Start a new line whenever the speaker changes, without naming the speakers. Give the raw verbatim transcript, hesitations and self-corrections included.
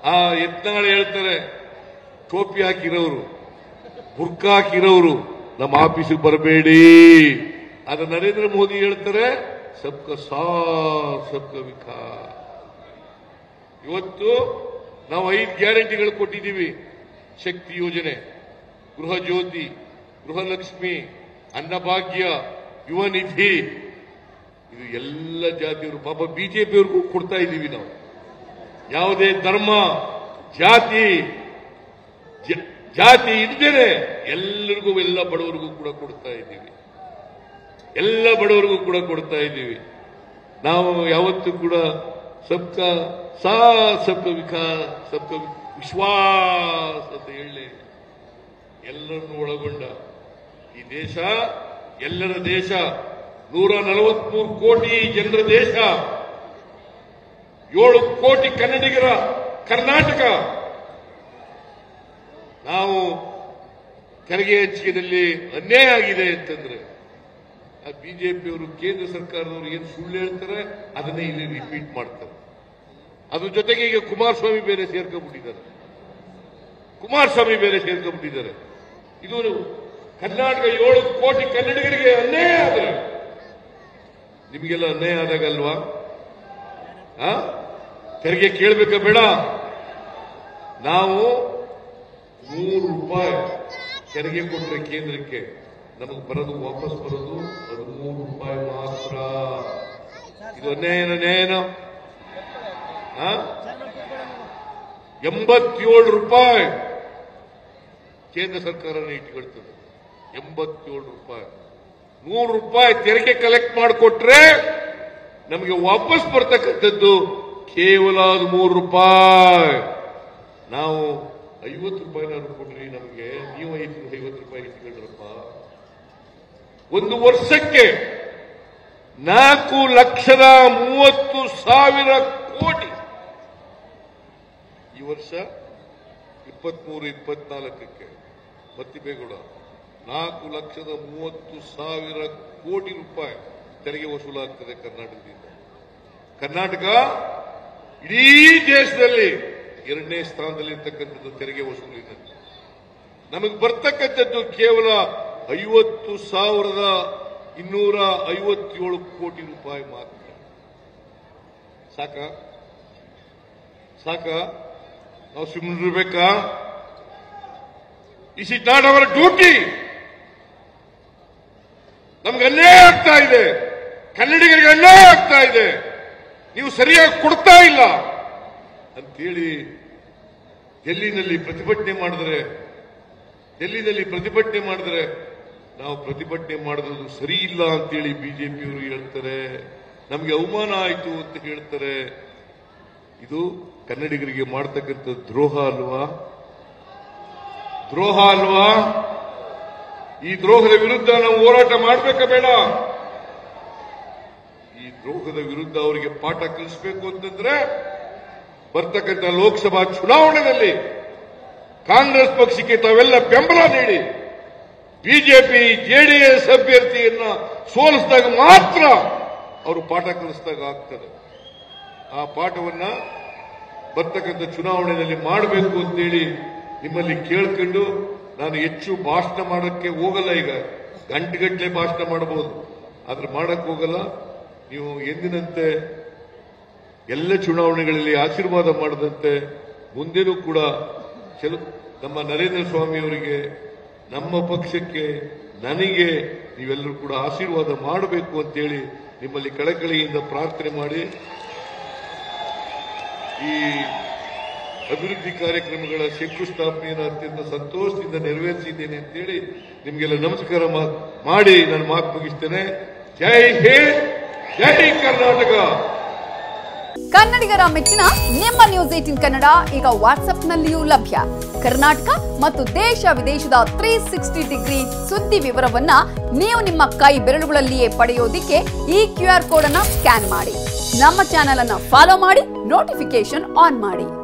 ಆ ಯತ್ನಾಳ್ ಹೇಳ್ತಾರೆ ಟೋಪಿ ಹಾಕಿರೋರು ಬುರ್ಕ ಹಾಕಿರೋರು ನಮ್ಮ ಆಫೀಸಿಗೆ ಬರಬೇಡಿ. ಆದ್ರೆ ನರೇಂದ್ರ ಮೋದಿ ಹೇಳ್ತಾರೆ ಸಬ್ಕ ಸಾಥ್ ಸಬ್ಕ ವಿಕಾಸ್. ಇವತ್ತು ನಾವು ಐದು ಗ್ಯಾರಂಟಿಗಳು ಕೊಟ್ಟಿದ್ದೀವಿ. ಶಕ್ತಿ ಯೋಜನೆ, ಗೃಹ ಜ್ಯೋತಿ, ಗೃಹಲಕ್ಷ್ಮಿ, ಅನ್ನಭಾಗ್ಯ, ಯುವ ನಿಧಿ, ಇದು ಎಲ್ಲ ಜಾತಿಯವರು ಪಾಪ ಬಿಜೆಪಿಯವ್ರಿಗೂ ಕೊಡ್ತಾ ಇದ್ದೀವಿ ನಾವು. ಯಾವುದೇ ಧರ್ಮ ಜಾತಿ ಜಾತಿ ಇದ್ದೇನೆ ಎಲ್ಲರಿಗೂ ಎಲ್ಲ ಬಡವರಿಗೂ ಕೂಡ ಕೊಡ್ತಾ ಇದ್ದೀವಿ. ಎಲ್ಲ ಬಡವರಿಗೂ ಕೂಡ ಕೊಡ್ತಾ ಇದ್ದೀವಿ. ನಾವು ಯಾವತ್ತೂ ಕೂಡ ಸಬ್ಕ ಸಾಥ್ ಸಬ್ಕ ವಿಕಾಸ್ ಸಬ್ಕ ವಿಶ್ವಾಸ ಅಂತ ಹೇಳಿ ಎಲ್ಲರನ್ನು ಒಳಗೊಂಡ ಈ ದೇಶ ಎಲ್ಲರ ದೇಶ. ನೂರ ನಲವತ್ಮೂರು ಕೋಟಿ ಜನರ ದೇಶ, ಏಳು ಕೋಟಿ ಕನ್ನಡಿಗರ ಕರ್ನಾಟಕ. ನಾವು ತೆರಿಗೆ ಹಂಚಿಕೆಯಲ್ಲಿ ಅನ್ಯಾಯ ಆಗಿದೆ ಅಂತಂದ್ರೆ ಆ ಬಿಜೆಪಿಯವರು ಕೇಂದ್ರ ಸರ್ಕಾರದವರು ಏನು ಸುಳ್ಳು ಹೇಳ್ತಾರೆ ಅದನ್ನೇ ಇಲ್ಲಿ ರಿಪೀಟ್ ಮಾಡ್ತಾರೆ. ಅದ್ರ ಜೊತೆಗೆ ಈಗ ಕುಮಾರಸ್ವಾಮಿ ಬೇರೆ ಸೇರ್ಕೊಂಡ್ಬಿಟ್ಟಿದ್ದಾರೆ ಕುಮಾರಸ್ವಾಮಿ ಬೇರೆ ಸೇರ್ಕೊಂಡ್ಬಿಟ್ಟಿದ್ದಾರೆ. ಇದು ಕರ್ನಾಟಕ ಏಳು ಕೋಟಿ ಕನ್ನಡಿಗರಿಗೆ ಅನ್ಯಾಯ ಆದ್ರೆ ನಿಮಗೆಲ್ಲ ಅನ್ಯಾಯ ಆದಾಗಲ್ವಾ? ತೆರಿಗೆ ಕೇಳಬೇಕಾ ಬೇಡ? ನಾವು ನೂರು ರೂಪಾಯಿ ತೆರಿಗೆ ಕೊಟ್ಟರೆ ಕೇಂದ್ರಕ್ಕೆ ನಮಗೆ ಬರೋದು ವಾಪಸ್ ಬರೋದು ಅದು ಮೂರು ರೂಪಾಯಿ ಮಾತ್ರ. ಇದು ಅನ್ಯಾಯನ ನ್ಯಾಯನ? ಎಂಬತ್ತೇಳು ರೂಪಾಯಿ ಕೇಂದ್ರ ಸರ್ಕಾರನ ಇಟ್ಕೊಳ್ತದೆ. ಎಂಬತ್ತೇಳು ರೂಪಾಯಿ ನೂರು ರೂಪಾಯಿ ತೆರಿಗೆ ಕಲೆಕ್ಟ್ ಮಾಡಿಕೊಟ್ರೆ ನಮಗೆ ವಾಪಸ್ ಬರ್ತಕ್ಕಂಥದ್ದು ಕೇವಲ ಮೂರು ರೂಪಾಯಿ. ನಾವು ಐವತ್ತು ರೂಪಾಯಿನಾದ್ರು ಕೊಡ್ರಿ ನಮಗೆ, ನೀವು ಐದು ಐವತ್ತು ರೂಪಾಯಿ ಇಟ್ಕೊಂಡ್ರಪ್ಪ. ಒಂದು ವರ್ಷಕ್ಕೆ ನಾಲ್ಕು ಲಕ್ಷದ ಮೂವತ್ತು ಸಾವಿರ ಕೋಟಿ. ಈ ವರ್ಷ ಇಪ್ಪತ್ಮೂರು ಇಪ್ಪತ್ನಾಲ್ಕಕ್ಕೆ ಮತ್ತಿಬೇಗೌಡ ನಾಲ್ಕು ಲಕ್ಷದ ಮೂವತ್ತು ಸಾವಿರ ಕೋಟಿ ರೂಪಾಯಿ ತೆರಿಗೆ ವಸೂಲಾಗ್ತದೆ ಕರ್ನಾಟಕದಿಂದ. ಕರ್ನಾಟಕ ಇಡೀ ದೇಶದಲ್ಲಿ ಎರಡನೇ ಸ್ಥಾನದಲ್ಲಿರ್ತಕ್ಕಂಥದ್ದು ತೆರಿಗೆ ವಸೂಲಿನಲ್ಲಿ. ನಮಗೆ ಬರ್ತಕ್ಕಂಥದ್ದು ಕೇವಲ ಐವತ್ತು ಸಾವಿರದ ಇನ್ನೂರ ಐವತ್ತೇಳು ಕೋಟಿ ರೂಪಾಯಿ ಮಾತ್ರ. ಸಾಕ ಸಾಕ ನಾವು ಸುಮ್ಮನಿರ್ಬೇಕಾ? Is it not our duty? ನಮ್ಗೆ ಅನ್ಯಾಯ ಆಗ್ತಾ ಇದೆ, ಕನ್ನಡಿಗರಿಗೆ ಅನ್ಯಾಯ ಆಗ್ತಾ ಇದೆ, ನೀವು ಸರಿಯಾಗಿ ಕೊಡ್ತಾ ಇಲ್ಲ ಅಂತೇಳಿ ಡೆಲ್ಲಿನಲ್ಲಿ ಪ್ರತಿಭಟನೆ ಮಾಡಿದ್ರೆ ಡೆಲ್ಲಿನಲ್ಲಿ ಪ್ರತಿಭಟನೆ ಮಾಡಿದ್ರೆ ನಾವು ಪ್ರತಿಭಟನೆ ಮಾಡೋದು ಸರಿ ಇಲ್ಲ ಅಂತೇಳಿ ಬಿಜೆಪಿಯವರು ಹೇಳ್ತಾರೆ. ನಮಗೆ ಅವಮಾನ ಆಯಿತು ಅಂತ ಹೇಳ್ತಾರೆ. ಇದು ಕನ್ನಡಿಗರಿಗೆ ಮಾಡತಕ್ಕಂಥ ದ್ರೋಹ ಅಲ್ವಾ? ದ್ರೋಹ ಅಲ್ವಾ? ಈ ದ್ರೋಹದ ವಿರುದ್ಧ ನಾವು ಹೋರಾಟ ಮಾಡಬೇಕಾ ಬೇಡ? ಈ ದ್ರೋಹದ ವಿರುದ್ಧ ಅವರಿಗೆ ಪಾಠ ಕಲಿಸಬೇಕು ಅಂತಂದ್ರೆ ಬರ್ತಕ್ಕಂಥ ಲೋಕಸಭಾ ಚುನಾವಣೆಯಲ್ಲಿ ಕಾಂಗ್ರೆಸ್ ಪಕ್ಷಕ್ಕೆ ತಾವೆಲ್ಲ ಬೆಂಬಲ ನೀಡಿ ಬಿಜೆಪಿ ಜೆಡಿಎಸ್ ಅಭ್ಯರ್ಥಿಯನ್ನ ಸೋಲಿಸಿದಾಗ ಮಾತ್ರ ಅವರು ಪಾಠ ಕಲಿಸಿದಾಗ ಆಗ್ತದೆ. ಆ ಪಾಠವನ್ನ ಬರ್ತಕ್ಕಂಥ ಚುನಾವಣೆಯಲ್ಲಿ ಮಾಡಬೇಕು ಅಂತೇಳಿ ನಿಮ್ಮಲ್ಲಿ ಕೇಳ್ಕೊಂಡು ನಾನು ಹೆಚ್ಚು ಭಾಷಣ ಮಾಡೋಕ್ಕೆ ಹೋಗಲ್ಲ. ಈಗ ಗಂಟೆಗಟ್ಟಲೆ ಭಾಷಣ ಮಾಡಬಹುದು, ಆದ್ರೆ ಮಾಡಕ್ ಹೋಗಲ್ಲ. ನೀವು ಎಂದಿನಂತೆ ಎಲ್ಲ ಚುನಾವಣೆಗಳಲ್ಲಿ ಆಶೀರ್ವಾದ ಮಾಡದಂತೆ ಮುಂದೆನೂ ಕೂಡ ನಮ್ಮ ನರೇಂದ್ರ ಸ್ವಾಮಿ ಅವರಿಗೆ, ನಮ್ಮ ಪಕ್ಷಕ್ಕೆ, ನನಗೆ ನೀವೆಲ್ಲರೂ ಕೂಡ ಆಶೀರ್ವಾದ ಮಾಡಬೇಕು ಅಂತೇಳಿ ನಿಮ್ಮಲ್ಲಿ ಕಳಕಳಿಯಿಂದ ಪ್ರಾರ್ಥನೆ ಮಾಡಿ ಈ ಅಭಿವೃದ್ಧಿ ಕಾರ್ಯಕ್ರಮಗಳ ಶಂಕುಸ್ಥಾಪನೆಯನ್ನು ಅತ್ಯಂತ ಸಂತೋಷದಿಂದ ನೆರವೇರಿಸಿದ್ದೇನೆ ಅಂತೇಳಿ ನಿಮಗೆಲ್ಲ ನಮಸ್ಕಾರ ಮಾಡಿ ನಾನು ಮಾತು ಮುಗಿಸ್ತೇನೆ. ಜೈ ಹಿಂದ್, ಜೈ ಕರ್ನಾಟಕ.
ಕನ್ನಡಿಗರ ಮೆಚ್ಚಿನ ನಿಮ್ಮ ನ್ಯೂಸ್ ಏಟೀನ್ ಕನ್ನಡ ಈಗ ವಾಟ್ಸ್ಆಪ್ನಲ್ಲಿಯೂ ಲಭ್ಯ. ಕರ್ನಾಟಕ ಮತ್ತು ದೇಶ ವಿದೇಶದ ತ್ರೀ ಸಿಕ್ಸ್ಟಿ ಡಿಗ್ರಿ ಸುದ್ದಿ ವಿವರವನ್ನ ನೀವು ನಿಮ್ಮ ಕೈ ಬೆರಳುಗಳಲ್ಲಿಯೇ ಪಡೆಯೋದಿಕ್ಕೆ ಈ ಕ್ಯೂ ಆರ್ ಕೋಡ್ ಅನ್ನ ಸ್ಕ್ಯಾನ್ ಮಾಡಿ. ನಮ್ಮ ಚಾನೆಲ್ ಅನ್ನ ಫಾಲೋ ಮಾಡಿ, ನೋಟಿಫಿಕೇಶನ್ ಆನ್ ಮಾಡಿ.